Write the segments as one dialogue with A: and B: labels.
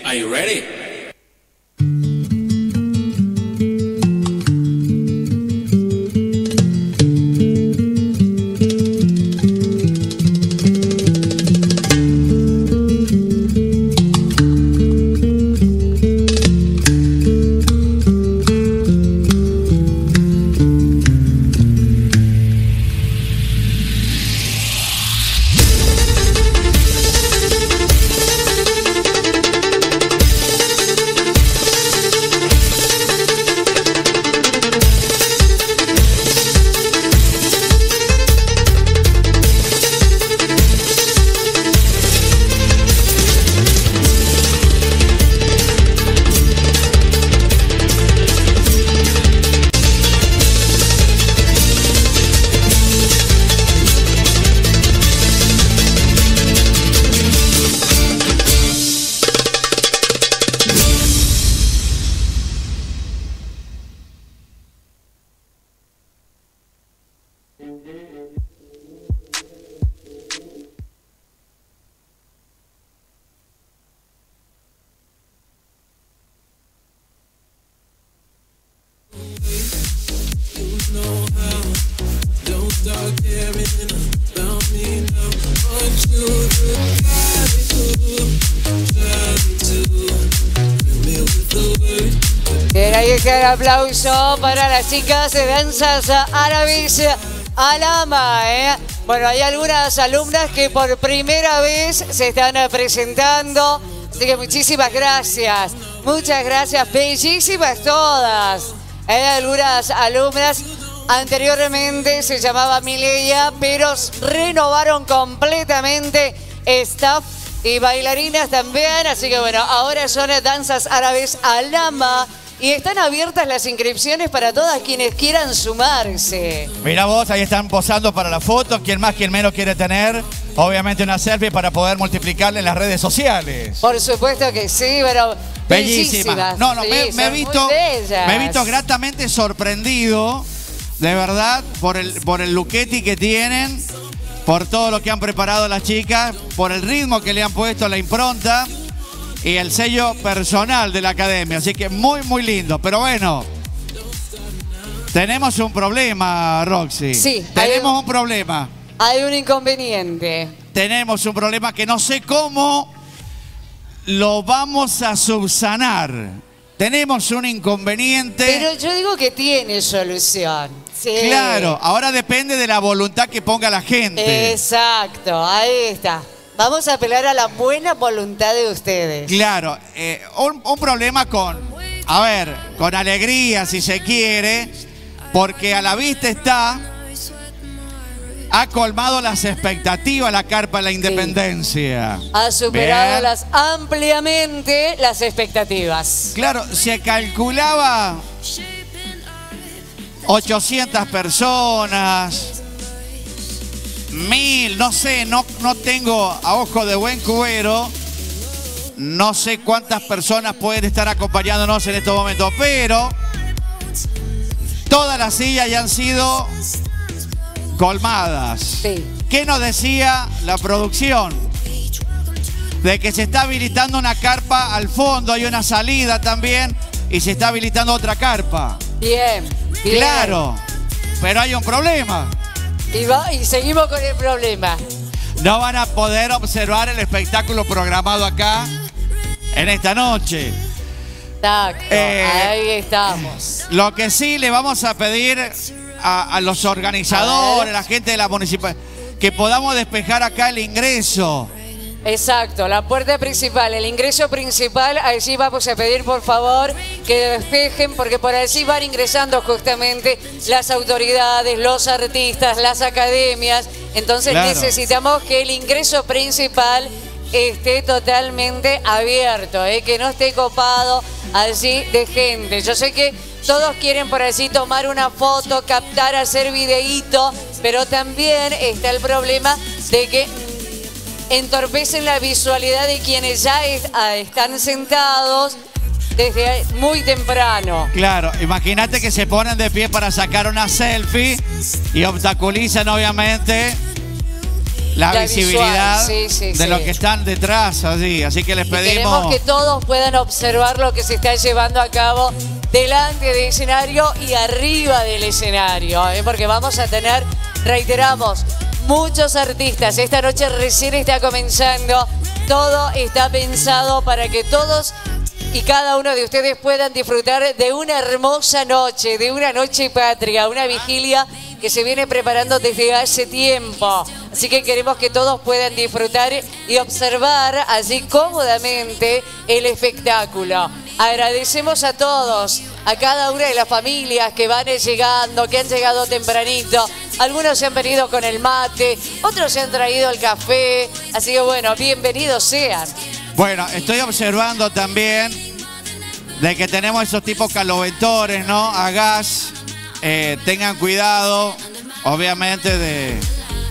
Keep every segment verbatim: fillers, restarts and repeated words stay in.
A: Are you ready?
B: Bien, ahí está el aplauso para las chicas de danzas árabes Alama, ¿eh? Bueno, hay algunas alumnas que por primera vez se están presentando, así que muchísimas gracias, muchas gracias, bellísimas todas. Hay algunas alumnas, anteriormente se llamaba Mileia, pero renovaron completamente staff y bailarinas también, así que bueno, ahora son danzas árabes Alama. Y están abiertas las inscripciones para todas quienes quieran sumarse.
C: Mira vos, ahí están posando para la foto. Quien más, quien menos quiere tener, obviamente, una selfie para poder multiplicarla en las redes sociales.
B: Por supuesto que sí, pero
C: bellísima.
B: bellísimas.
C: No, no,
B: sí,
C: me, me, he visto, me he visto gratamente sorprendido, de verdad, por el, por el luqueti que tienen, por todo lo que han preparado las chicas, por el ritmo que le han puesto a la impronta y el sello personal de la academia. Así que muy, muy lindo. Pero bueno, tenemos un problema, Roxy.
B: Sí.
C: Tenemos
B: un,
C: un problema.
B: Hay un inconveniente.
C: Tenemos un problema que no sé cómo lo vamos a subsanar. Tenemos un inconveniente.
B: Pero yo digo que tiene solución. Sí.
C: Claro, ahora depende de la voluntad que ponga la gente.
B: Exacto, ahí está. Vamos a apelar a la buena voluntad de ustedes.
C: Claro, eh, un, un problema con, a ver, con alegría si se quiere, porque a la vista está, ha colmado las expectativas la Carpa de la Independencia.
B: Sí. Ha superado
C: Bien.
B: las, ampliamente las expectativas.
C: Claro, se calculaba ochocientas personas. Mil, no sé, no, no tengo a ojo de buen cubero, no sé cuántas personas pueden estar acompañándonos en estos momentos, pero todas las sillas ya han sido colmadas.
B: Sí.
C: ¿Qué nos decía la producción? De que se está habilitando una carpa al fondo, hay una salida también y se está habilitando otra carpa.
B: Bien, bien.
C: Claro, pero hay un problema.
B: Y, va, y seguimos con el problema.
C: No van a poder observar el espectáculo programado acá en esta noche.
B: Exacto,
C: Eh,
B: ahí estamos.
C: Lo que sí le vamos a pedir a, a los organizadores, a la gente de la municipalidad, que podamos despejar acá el ingreso.
B: Exacto, la puerta principal, el ingreso principal, allí vamos a pedir por favor que despejen porque por allí van ingresando justamente las autoridades, los artistas, las academias. Entonces
C: claro,
B: necesitamos que el ingreso principal esté totalmente abierto, ¿eh? Que no esté copado allí de gente. Yo sé que todos quieren por allí tomar una foto, captar, hacer videíto, pero también está el problema de que entorpecen la visualidad de quienes ya es, ah, están sentados desde muy temprano.
C: Claro, imagínate que se ponen de pie para sacar una selfie y obstaculizan obviamente la, la visibilidad
B: sí, sí,
C: de
B: sí.
C: los que están detrás, así, así que les pedimos...
B: Y queremos que todos puedan observar lo que se está llevando a cabo delante del escenario y arriba del escenario, ¿eh? Porque vamos a tener, reiteramos, muchos artistas. Esta noche recién está comenzando, todo está pensado para que todos y cada uno de ustedes puedan disfrutar de una hermosa noche, de una noche patria, una vigilia que se viene preparando desde hace tiempo. Así que queremos que todos puedan disfrutar y observar allí cómodamente el espectáculo. Agradecemos a todos, a cada una de las familias que van llegando, que han llegado tempranito. Algunos se han venido con el mate, otros se han traído el café. Así que bueno, bienvenidos sean.
C: Bueno, estoy observando también de que tenemos esos tipos caloventores, ¿no? A gas. Eh, tengan cuidado, obviamente, de...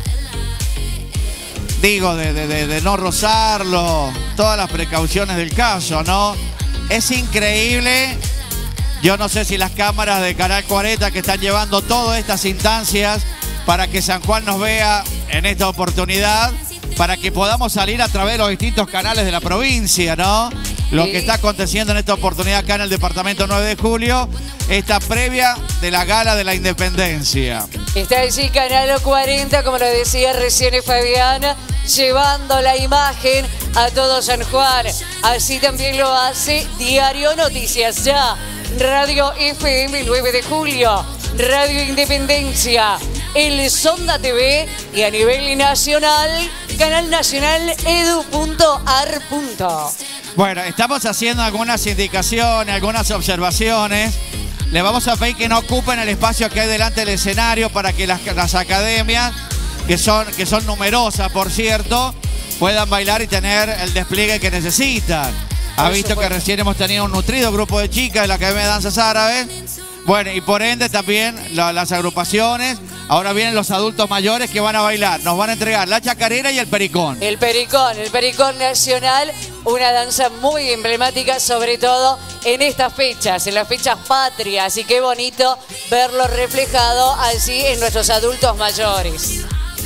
C: Digo, de, de, de, de no rozarlo. Todas las precauciones del caso, ¿no? Es increíble. Yo no sé si las cámaras de Canal cuarenta que están llevando todas estas instancias para que San Juan nos vea en esta oportunidad, para que podamos salir a través de los distintos canales de la provincia, ¿no? Lo sí. que está aconteciendo en esta oportunidad acá en el departamento nueve de julio, esta previa de la Gala de la Independencia.
B: Está allí Canal cuarenta, como lo decía recién Fabián, llevando la imagen a todo San Juan. Así también lo hace Diario Noticias Ya, Radio F M nueve de julio, Radio Independencia, El Sonda T V y a nivel nacional, Canal Nacional edu punto ar.
C: Bueno, estamos haciendo algunas indicaciones, algunas observaciones. Le vamos a pedir que no ocupen el espacio que hay delante del escenario para que las, las academias, que son, que son numerosas, por cierto, puedan bailar y tener el despliegue que necesitan. Ha visto que recién hemos tenido un nutrido grupo de chicas de la Academia de Danzas Árabes. Bueno, y por ende también la, las agrupaciones. Ahora vienen los adultos mayores que van a bailar. Nos van a entregar la chacarera y el pericón.
B: El pericón, el pericón nacional, una danza muy emblemática, sobre todo en estas fechas, en las fechas patrias. Y qué bonito verlo reflejado así en nuestros adultos mayores.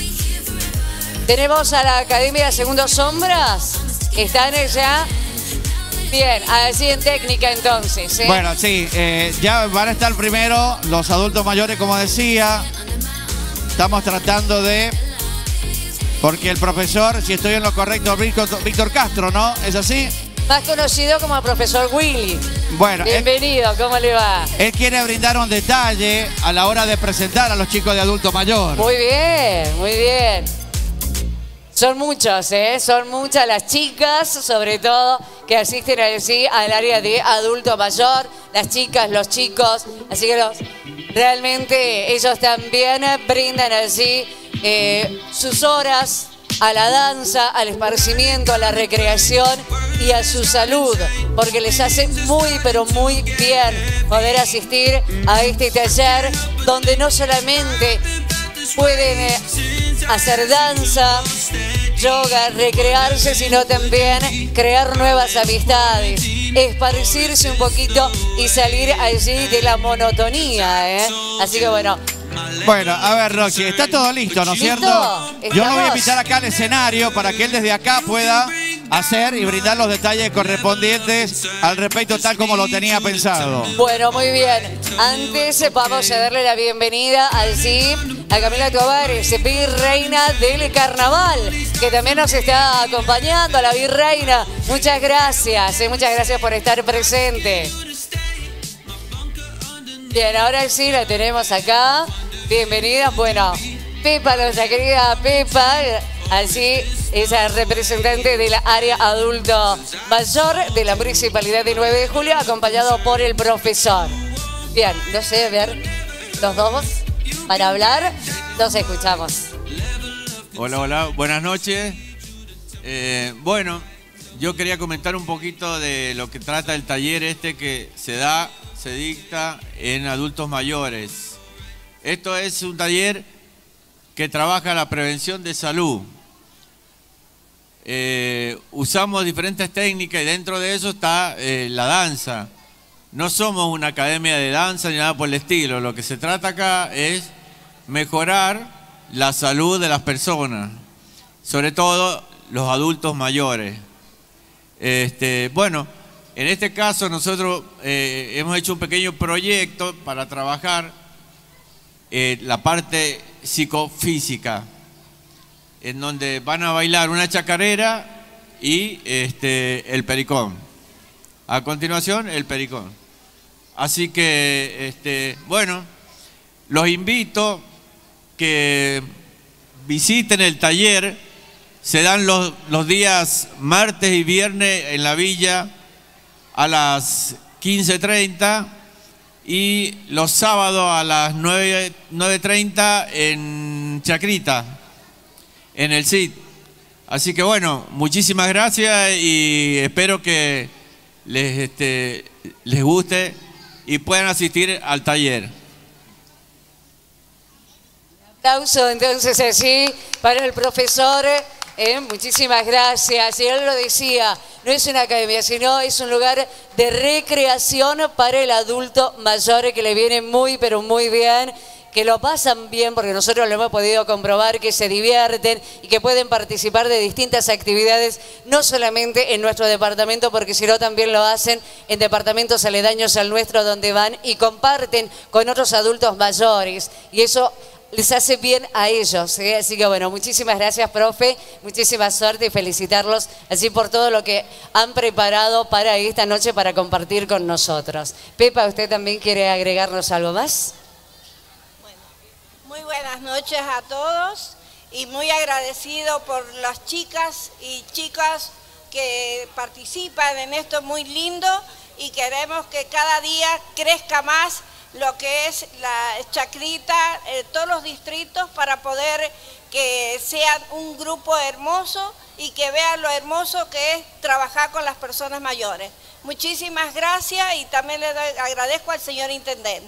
B: Tenemos a la Academia de Segundos Sombras. Están ya... Bien, así en técnica entonces, ¿eh?
C: Bueno, sí, eh, ya van a estar primero los adultos mayores, como decía. Estamos tratando de... Porque el profesor, si estoy en lo correcto, Víctor, Víctor Castro, ¿no? ¿Es así?
B: Más conocido como el profesor Willy.
C: Bueno.
B: Bienvenido,
C: él,
B: ¿cómo le va?
C: Él quiere brindar un detalle a la hora de presentar a los chicos de adulto mayor.
B: Muy bien, muy bien. Son muchos, ¿eh? Son muchas las chicas, sobre todo, que asisten así al área de adulto mayor. Las chicas, los chicos. Así que los, realmente ellos también brindan así eh, sus horas a la danza, al esparcimiento, a la recreación y a su salud. Porque les hace muy, pero muy bien poder asistir a este taller donde no solamente pueden eh, hacer danza, yoga, recrearse, sino también crear nuevas amistades, esparcirse un poquito y salir allí de la monotonía, ¿eh? Así que bueno.
C: Bueno, a ver, Roxy, está todo listo, ¿no es cierto?
B: ¿Estamos?
C: Yo lo voy a invitar acá al escenario para que él desde acá pueda hacer y brindar los detalles correspondientes al respecto, tal como lo tenía pensado.
B: Bueno, muy bien. Antes vamos a darle la bienvenida al C I M a Camila Tovares, virreina del carnaval, que también nos está acompañando, a la virreina. Muchas gracias, eh, muchas gracias por estar presente. Bien, ahora sí la tenemos acá. Bienvenida. Bueno, Pepa, nuestra querida Pepa, así es la representante de la área adulto mayor de la Municipalidad de nueve de julio, acompañado por el profesor. Bien, no sé, a ver, los dos para hablar, nos escuchamos.
A: Hola, hola, buenas noches. Eh, bueno, yo quería comentar un poquito de lo que trata el taller este que se da, se dicta en adultos mayores. Esto es un taller que trabaja la prevención de salud. Eh, usamos diferentes técnicas y dentro de eso está eh, la danza. No somos una academia de danza ni nada por el estilo. Lo que se trata acá es mejorar la salud de las personas. sobre todo los adultos mayores. Este, bueno, en este caso nosotros eh, hemos hecho un pequeño proyecto para trabajar eh, la parte psicofísica, en donde van a bailar una chacarera y este, el pericón. A continuación, el pericón. Así que, este, bueno, los invito que visiten el taller. Se dan los, los días martes y viernes en la villa a las quince treinta y los sábados a las nueve treinta en Chacrita, en el C I D. Así que bueno, muchísimas gracias y espero que les, este, les guste y puedan asistir al taller.
B: Un aplauso entonces así para el profesor. Eh, muchísimas gracias. Y él lo decía, no es una academia, sino es un lugar de recreación para el adulto mayor que le viene muy, pero muy bien, que lo pasan bien, porque nosotros lo hemos podido comprobar, que se divierten y que pueden participar de distintas actividades, no solamente en nuestro departamento, porque sino también lo hacen en departamentos aledaños al nuestro, donde van y comparten con otros adultos mayores. Y eso les hace bien a ellos, ¿eh? Así que bueno, muchísimas gracias, profe, muchísima suerte y felicitarlos así por todo lo que han preparado para esta noche para compartir con nosotros. Pepa, ¿usted también quiere agregarnos algo más?
D: Bueno, muy buenas noches a todos y muy agradecido por las chicas y chicas que participan en esto muy lindo y queremos que cada día crezca más lo que es la Chacrita, eh, todos los distritos, para poder que sean un grupo hermoso y que vean lo hermoso que es trabajar con las personas mayores. Muchísimas gracias y también le doy, agradezco al señor intendente.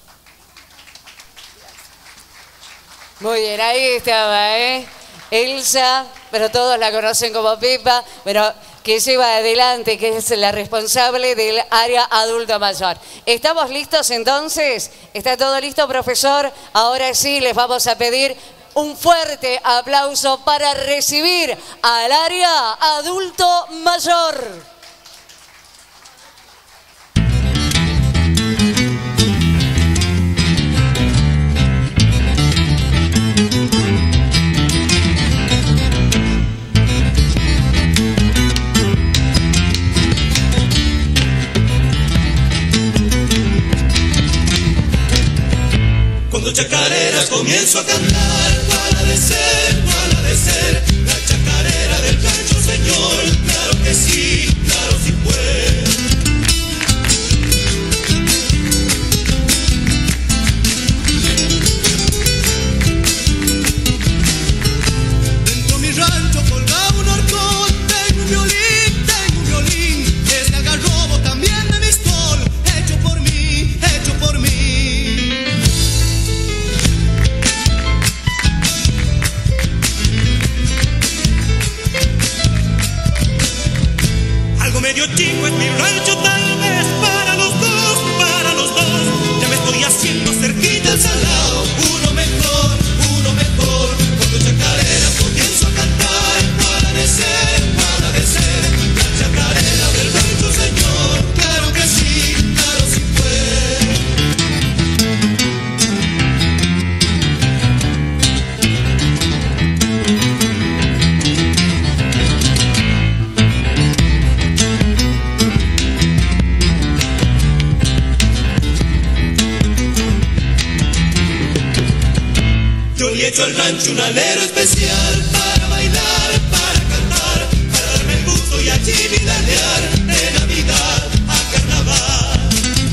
B: Muy bien, ahí estaba, ¿eh? Elsa, pero todos la conocen como Pepa, pero que lleva adelante, que es la responsable del área adulto mayor. ¿Estamos listos entonces? ¿Está todo listo, profesor? Ahora sí, les vamos a pedir un fuerte aplauso para recibir al área adulto mayor.
E: Cuando chacareras comienzo a cantar, para de ser, para de ser, la chacarera del rancho, señor, claro que sí, claro sí puede. Dentro de mi rancho colgaba un horcón, tengo un violín, tengo un violín, es de algarrobo también de mistol, hecho por mí, hecho por mí. Medio chico es mi rancho, tal vez para los dos, para los dos. Ya me estoy haciendo cerquita al salado, uno mejor, uno mejor. Cuando chacareras comienzo a cantar, para de ser, para de ser, la chacarera del rancho, señor. Claro que sí, claro sí Yo le echo al rancho un alero especial para bailar, para cantar, para darme el gusto y achivitalear de Navidad a Carnaval.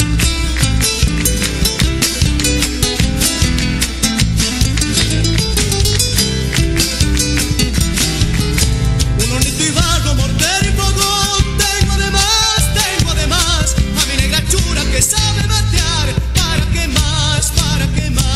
E: Un hornito y barro, mortero y fogón, tengo además, tengo además a mi negra chura que sabe batear, para qué más, para qué más.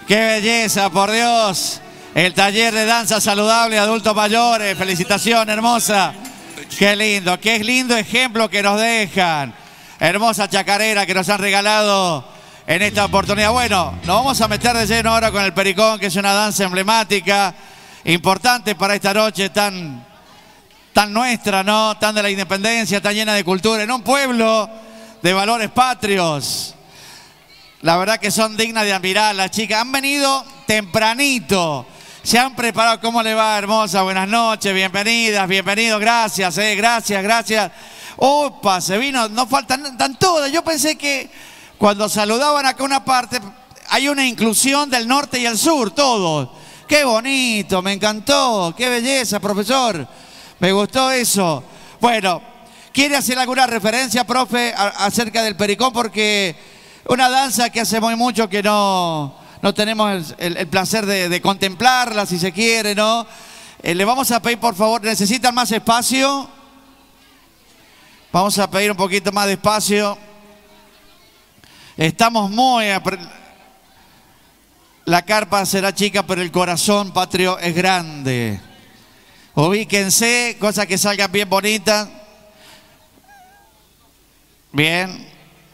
C: ¡Qué belleza, por Dios! El taller de danza saludable, adultos mayores. Felicitación, hermosa. ¡Qué lindo! ¡Qué lindo ejemplo que nos dejan! Hermosa chacarera que nos han regalado en esta oportunidad. Bueno, nos vamos a meter de lleno ahora con el pericón, que es una danza emblemática, importante para esta noche tan, tan nuestra, ¿no? Tan de la independencia, tan llena de cultura, en un pueblo de valores patrios. La verdad que son dignas de admirar las chicas. Han venido tempranito. Se han preparado. ¿Cómo le va, hermosa? Buenas noches, bienvenidas, bienvenidos. Gracias, eh, gracias, gracias. Opa, se vino, no faltan, están todas. Yo pensé que cuando saludaban acá una parte, hay una inclusión del norte y el sur, todos. Qué bonito, me encantó, qué belleza, profesor. Me gustó eso. Bueno, ¿quiere hacer alguna referencia, profe, a, acerca del pericón? Porque una danza que hace muy mucho que no, no tenemos el, el, el placer de, de contemplarla, si se quiere, ¿no? Eh, le vamos a pedir, por favor, ¿necesitan más espacio? Vamos a pedir un poquito más de espacio. Estamos muy... La carpa será chica, pero el corazón patrio es grande. Ubíquense, cosas que salgan bien bonitas. Bien.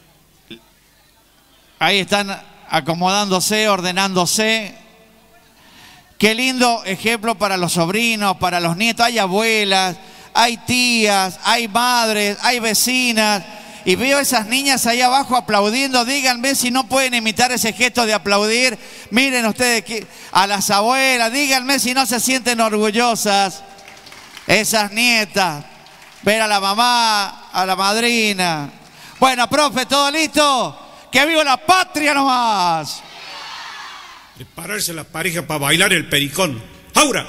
C: Ahí están acomodándose, ordenándose. Qué lindo ejemplo para los sobrinos, para los nietos. Hay abuelas, hay tías, hay madres, hay vecinas. Y veo esas niñas ahí abajo aplaudiendo. Díganme si no pueden imitar ese gesto de aplaudir. Miren ustedes que, a las abuelas. Díganme si no se sienten orgullosas. Esas nietas. Ver a la mamá, a la madrina. Bueno, profe, ¿todo listo? ¡Que viva la patria nomás!
F: Prepararse las parejas para bailar el pericón. ¡Ahora!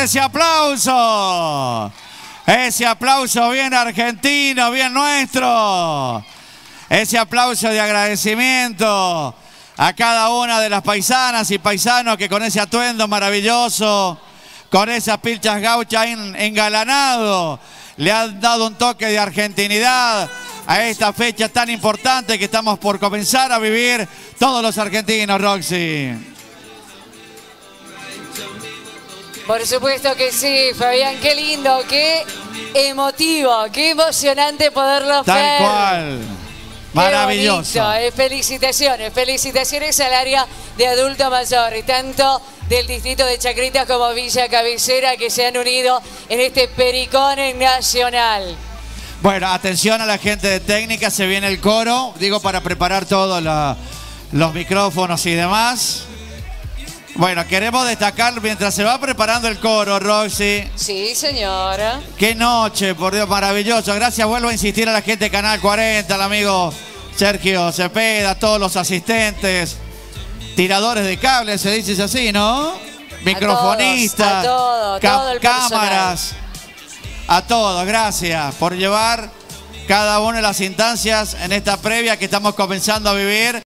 C: ese aplauso. Ese aplauso bien argentino, bien nuestro. Ese aplauso de agradecimiento a cada una de las paisanas y paisanos que con ese atuendo maravilloso, con esas pilchas gauchas engalanado, le han dado un toque de argentinidad a esta fecha tan importante que estamos por comenzar a vivir todos los argentinos, Roxy.
B: Por supuesto que sí, Fabián, qué lindo, qué emotivo, qué emocionante poderlo
C: Tal
B: ver.
C: Tal cual. Maravilloso.
B: Bonito, eh, felicitaciones, felicitaciones al área de adulto mayor, y tanto del distrito de Chacritas como Villa Cabecera, que se han unido en este pericón nacional.
C: Bueno, atención a la gente de técnica, se viene el coro, digo, para preparar todos la, los micrófonos y demás. Bueno, queremos destacar mientras se va preparando el coro, Roxy.
B: Sí, señora.
C: Qué noche, por Dios, maravilloso. Gracias, vuelvo a insistir a la gente de Canal cuarenta, al amigo Sergio Cepeda, a todos los asistentes, tiradores de cables, se dice así, ¿no? Microfonistas,
B: a todo, a todo, todo el
C: cámaras, a todos, gracias por llevar cada una de las instancias en esta previa que estamos comenzando a vivir.